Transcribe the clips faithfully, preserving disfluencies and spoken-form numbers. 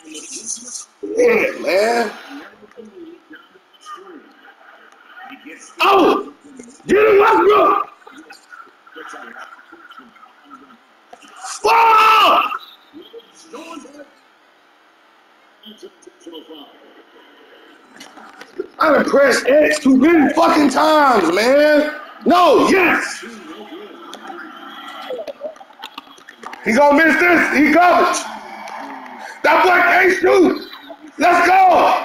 Yeah, man. Oh! Get him, Westbrook! Fuck! I done pressed X too many fucking times, man. No, yes. He gonna miss this. He garbage. That boy can't shoot. Let's go.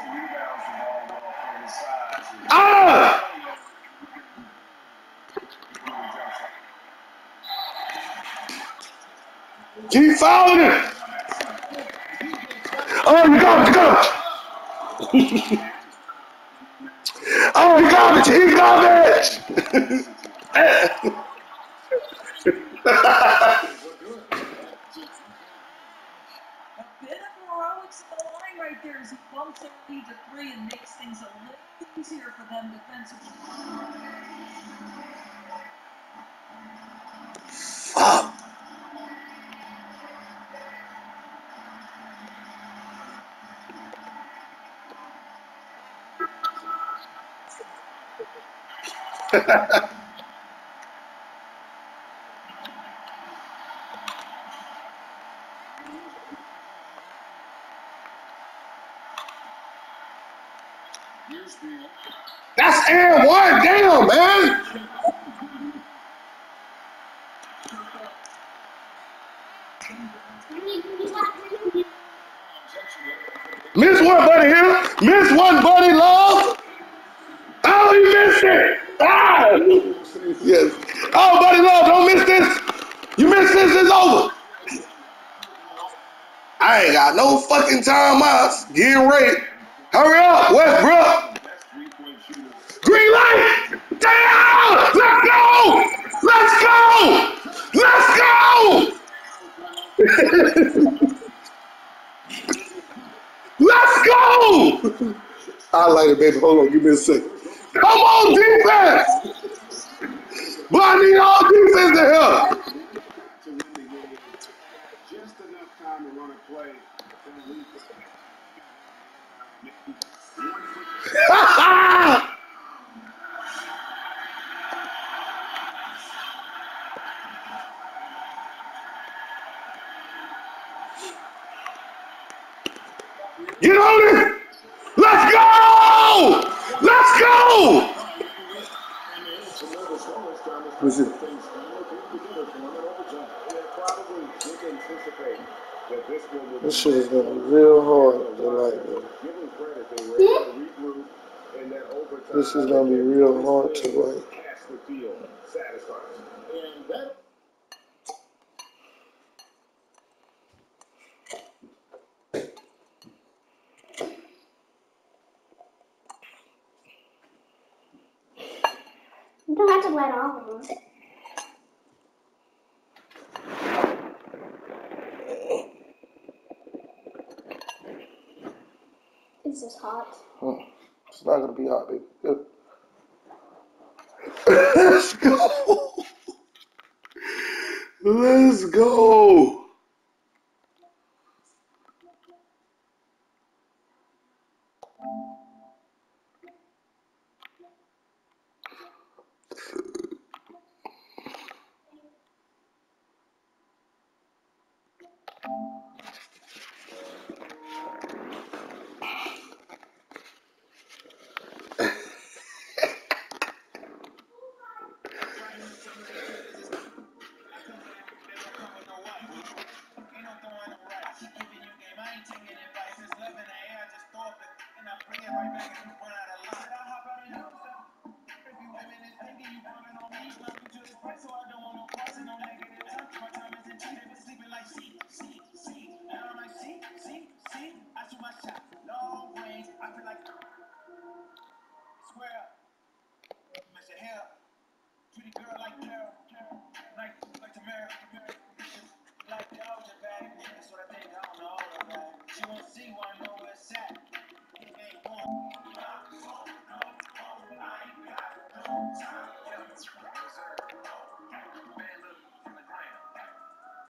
Ah! Keep fouling him. Oh, you got it, you got it. Oh, he garbage. He garbage. Bit of heroics at the line right there as he bumps their lead to three and makes things a little easier for them defensively. Fuck. That's and one. Damn, man. Miss one, buddy here. Miss one, buddy, love. Oh, he missed it. Ah. Yes. Oh, buddy, love, don't miss this. You miss this, it's over. I ain't got no fucking time out. Getting ready. Hurry up, Westbrook. Green light. Damn. Let's go. Let's go. Let's go. Let's go. I like it, baby. Hold on, give me a second. Come on, defense. But I need all defense to help. Just enough time to run a play. Get on it! Let's go! Let's go! Who's it? This shit is gonna be real hard tonight, man. This is gonna be real hard tonight. You don't have to let all of them. Is this hot? Hmm. It's not gonna be hot, baby. Good. Let's go. Let's go.